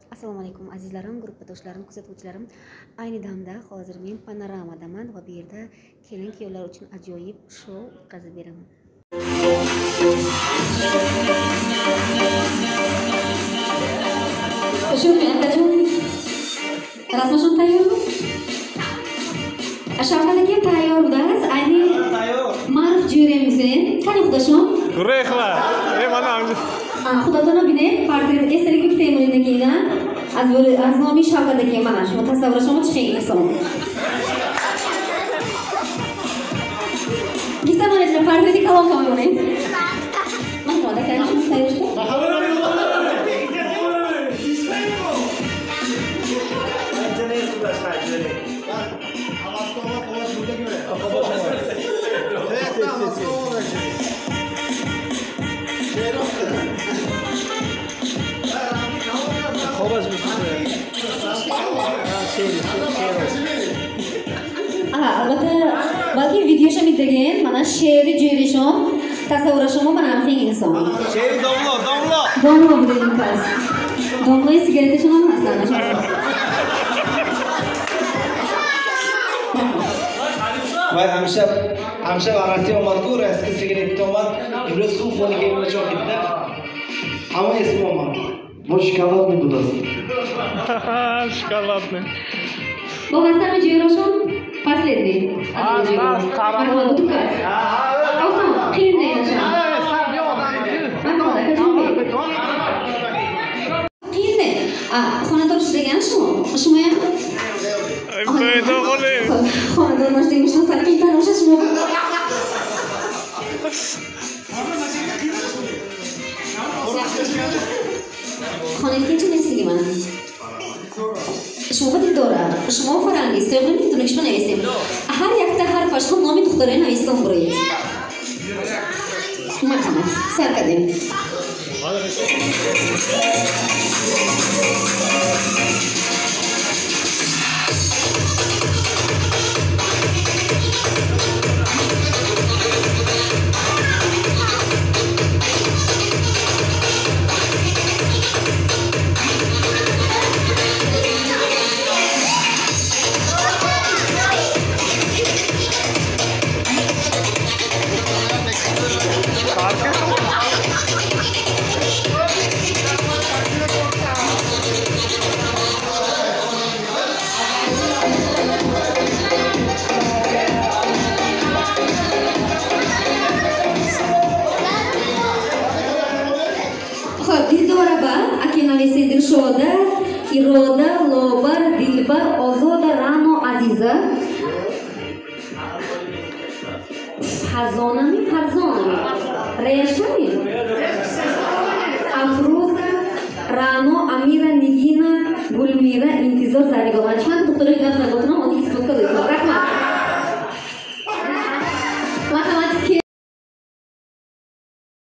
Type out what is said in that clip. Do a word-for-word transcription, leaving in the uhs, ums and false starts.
Assalomu alaykum azizlarim, guruhdoshlarim, kuzatuvchilarim. Ayni damda hozir men panoramadaman va bu yerda kelin kuyovlar uchun ajoyib shou o'tkazib beraman. Şöyle arkadaşım. Rasmaşın tayyor mu? Aşağıdaki tayyordas. Aynı maruf jüremizin. Kanı arkadaşım? Rekla. E bana amca. Xudodan bine portret esalik bir temelinde giygan. Az böyle az nomi şavkadaki mana şu tasavvurashim chiqing inson. Gita mana shu portreti kalon qo'yaman. Mana da kan shu sayishda. Aha, albatta balki videoshim izlagan, mana she'ri jo'rishim, tasavvurashim mana ham teng inson. She'ri domlo, domlo. Domlo dedim qiz. Domlo sigareta shunami aslan? Vay hamisha hamisha varasi omadku eski sigaret omad ibros suv foniga yo'lcha ketdi. Hamma esmi omad. Bu shokoladni budasi. Shokoladni. Boğazdan önce yoruşum pasletli. Az az karamel. Olsun, kıyım değil aşağı. Kıyım değil. Xonada urish degan shu. Shu ham. Paydo qoli. Xonada urish degan shu sal qiyin o'shash mu? Xonada kechirmaysiz mana. شما دکتره، شما فرانگیستی، ولی میتونی شما نویسیم. هر یک تا هر فش خود نامی دکتره نویسیم برای. مرحبا، سر کردیم. Dilshoda, Iroda, Lobar, Dilbar, Ozoda, Rano, Aziza. Hazona mi? Farzona mi? Reyashka mi? Afroza, Rano, Amira, Nigina, Gulmira, Intizor, Zarigovan. Shman doktorga gapirib o'tiraman.